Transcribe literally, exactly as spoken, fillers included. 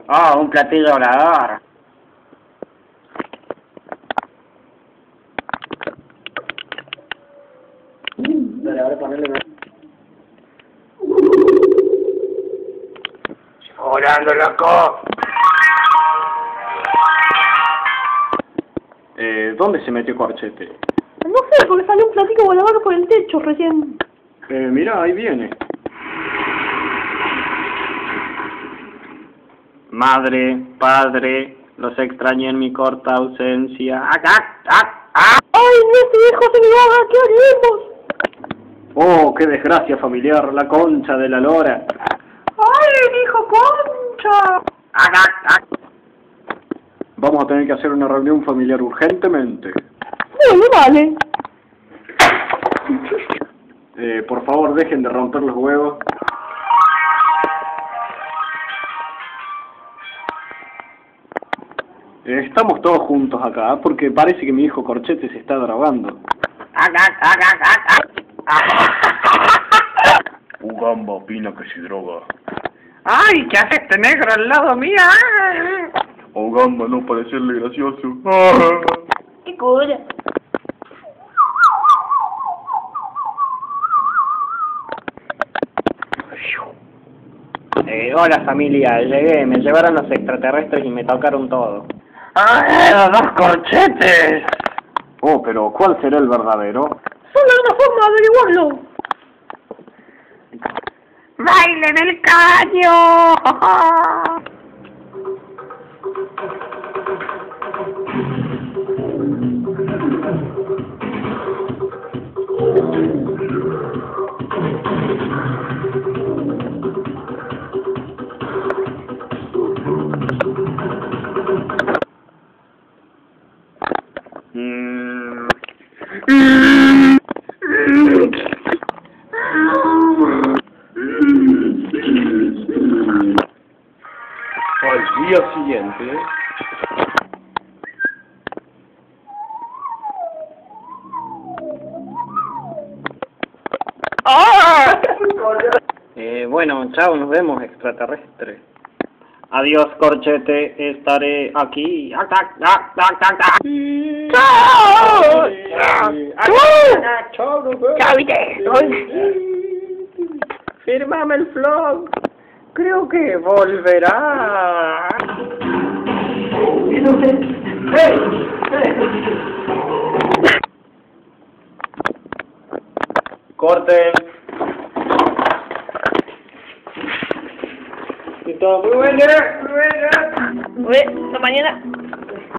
Oh, un platillo volador. Dale, ahora ponerle... ¡Volando, loco! Eh, ¿dónde se metió Corchete? No sé, porque salió un platillo volador por el techo recién. Eh, mirá, ahí viene. Madre, padre, los extrañé en mi corta ausencia. ¡Ah, ah, ah, ah! ¡Ay, nuestro hijo se me va! ¿Qué haremos? ¡Oh, qué desgracia familiar! La concha de la lora. ¡Ay, hijo Concha! ¡Ah, ah, ah! Vamos a tener que hacer una reunión familiar urgentemente. Bueno, vale. Eh, por favor, dejen de romper los huevos. Eh, estamos todos juntos acá, porque parece que mi hijo Corchete se está drogando. ¡Ah, ah, ah, ah, ah, ah! Ugamba opina que se droga. ¡Ay, qué hace este negro al lado mío! Ugamba no parecerle gracioso. ¡Qué cura! Eh, hola familia, llegué, me llevaron los extraterrestres y me tocaron todo. ¡Ay, los dos corchetes! Oh, pero ¿cuál será el verdadero? Solo hay una forma de averiguarlo. ¡Bailen el caño! Mm. Al día siguiente... ¡Ah! Eh, bueno, chao, nos vemos, extraterrestre. Adiós, Corchete, estaré aquí. ¡Ah, ah, ah, ah, ah, ah! ¡Chao! ¡Chao! ¡Chao! ¡Fírmame el vlog! Creo que volverá. Corten. Listo, muy buena, muy buena. Hasta mañana.